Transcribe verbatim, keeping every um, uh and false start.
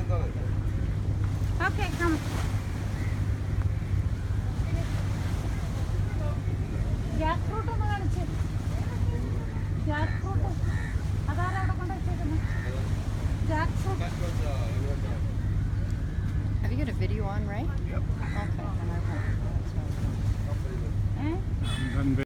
Okay, come. Jack fruit ഒന്ന് കാണിച്ച്. Jack fruit അതാരാ അവിടെ കൊണ്ട് വെച്ചേക്കുന്നത്? Jackfruit. Have you got a video on, Ray? Yep. Okay, then I won't. ഏ